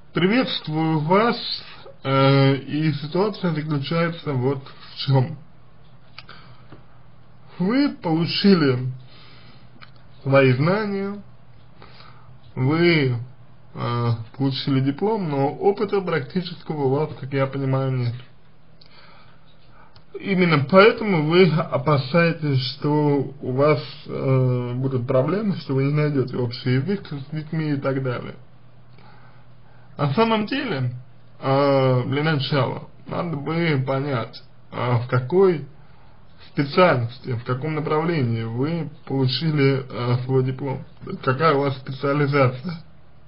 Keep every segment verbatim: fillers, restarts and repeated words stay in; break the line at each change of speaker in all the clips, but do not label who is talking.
приветствую вас, э, и ситуация заключается вот в чем. Вы получили свои знания, вы э, получили диплом, но опыта практического у вас, как я понимаю, нет. Именно поэтому вы опасаетесь, что у вас э, будут проблемы, что вы не найдете общий язык с детьми и так далее. На самом деле, э, для начала, надо бы понять, э, в какой специальности, в каком направлении вы получили э, свой диплом, какая у вас специализация.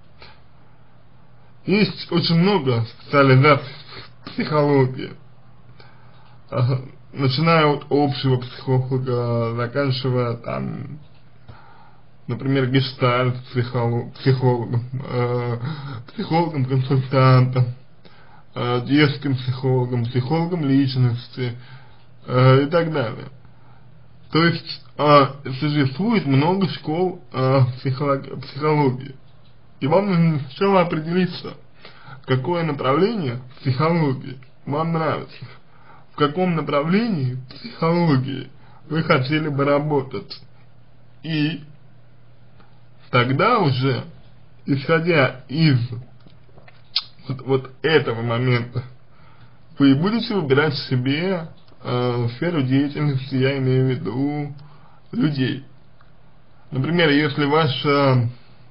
Есть очень много специализаций в психологии, э, начиная от общего психолога, заканчивая там, например, гештальт психолог, психологом, э, психологом-консультантом, э, детским психологом, психологом личности э, и так далее. То есть э, существует много школ э, психологии, психологии. И вам нужно сначала определиться, какое направление психологии вам нравится, в каком направлении психологии вы хотели бы работать. И тогда уже, исходя из вот, вот этого момента, вы будете выбирать себе э, сферу деятельности, я имею в виду людей. Например, если ваша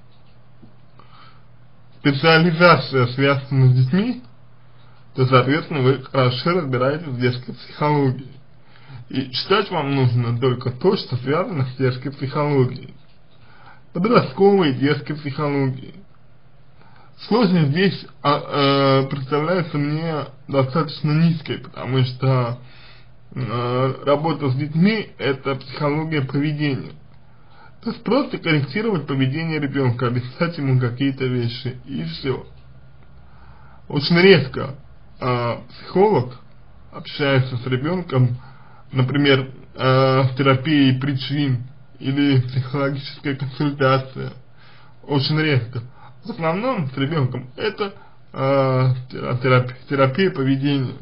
специализация связана с детьми, то, соответственно, вы хорошо разбираетесь в детской психологии. И читать вам нужно только то, что связано с детской психологией. Подростковой детской психологии. Сложность здесь а, э, представляется мне достаточно низкой, потому что э, работа с детьми – это психология поведения. То есть просто корректировать поведение ребенка, объяснять ему какие-то вещи, и все. Очень редко э, психолог общается с ребенком, например, э, в терапии причин или психологическая консультация. Очень редко. В основном с ребенком это э, терапия, терапия поведения.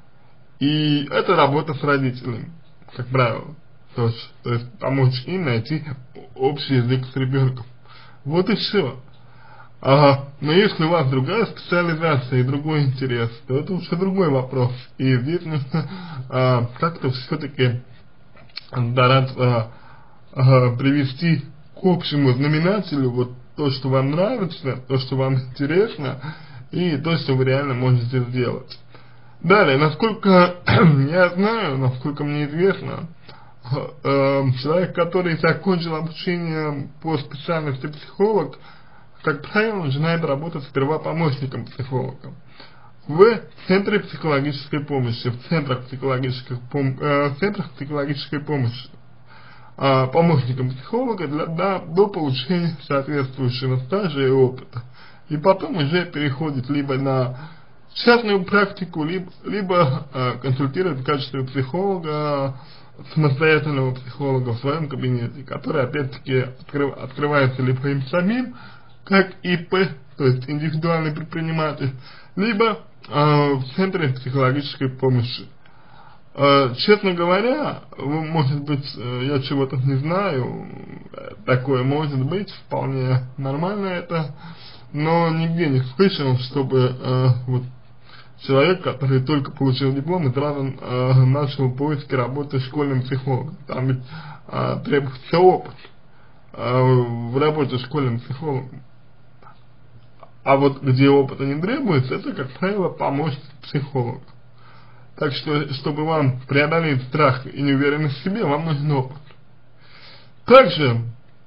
И это работа с родителями, как правило. То, то есть помочь им найти общий язык с ребенком. Вот и все. А, но если у вас другая специализация и другой интерес, то это уже другой вопрос. И здесь нужно а, как-то все-таки стараться а, привести к общему знаменателю вот то, что вам нравится, то, что вам интересно, и то, что вы реально можете сделать. Далее, насколько я знаю, насколько мне известно, э, человек, который закончил обучение по специальности психолог, как правило, начинает работать сперва помощником психолога в центре психологической помощи, в центрах психологической, пом э, центрах психологической помощи, э, помощником психолога для, да, до получения соответствующего стажа и опыта. И потом уже переходит либо на частную практику, либо, либо э, консультирует в качестве психолога, самостоятельного психолога в своем кабинете, который опять-таки открыв, открывается либо им самим, как ИП, то есть индивидуальный предприниматель, либо э, в центре психологической помощи. Э, честно говоря, может быть, э, я чего-то не знаю, такое может быть, вполне нормально это, но нигде не слышал, чтобы э, вот человек, который только получил диплом и сразу э, начал поиски работы школьным психологом. Там ведь э, требуется опыт э, в работе школьным психологом. А вот где опыта не требуется, это, как правило, помощник психолога. Так что, чтобы вам преодолеть страх и неуверенность в себе, вам нужен опыт. Также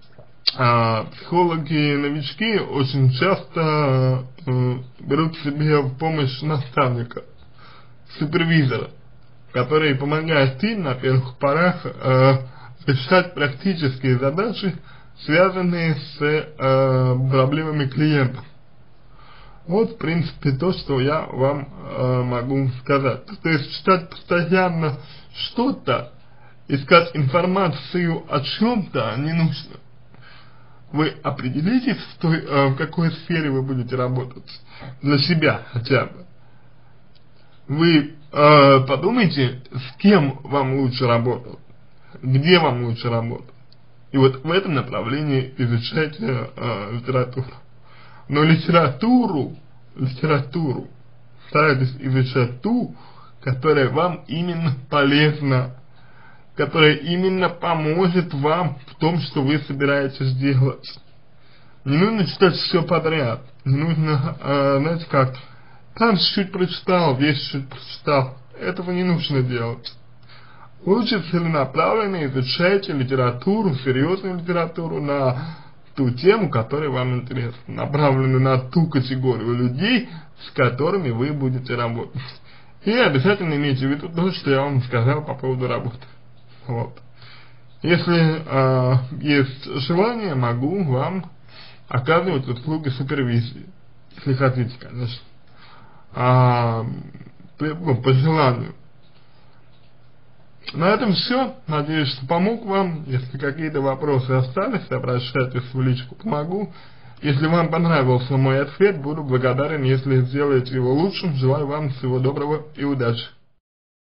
А, психологи-новички очень часто э, берут себе в помощь наставника, супервизора, который помогает им на первых порах э, решать практические задачи, связанные с э, проблемами клиентов. Вот, в принципе, то, что я вам э, могу сказать. То есть читать постоянно что-то, искать информацию о чем-то не нужно. вы определитесь, в, той, э, в какой сфере вы будете работать, для себя хотя бы. Вы э, подумайте, с кем вам лучше работать, где вам лучше работать. И вот в этом направлении изучайте э, литературу. Но литературу, литературу старайтесь изучать ту, которая вам именно полезна, которая именно поможет вам в том, что вы собираетесь делать. Не нужно читать все подряд. Не нужно, э, знаете как, там чуть-чуть прочитал, весь чуть прочитал. Этого не нужно делать. Лучше целенаправленно изучайте литературу, серьезную литературу на ту тему, которая вам интересна, направленную на ту категорию людей, с которыми вы будете работать. И обязательно имейте в виду то, что я вам сказал по поводу работы. Вот. Если э, есть желание, могу вам оказывать услуги супервизии, если хотите, конечно, а, ну, по желанию. На этом все. Надеюсь, что помог вам. Если какие-то вопросы остались, обращайтесь в личку, помогу. Если вам понравился мой ответ, буду благодарен, если сделаете его лучшим. Желаю вам всего доброго и удачи.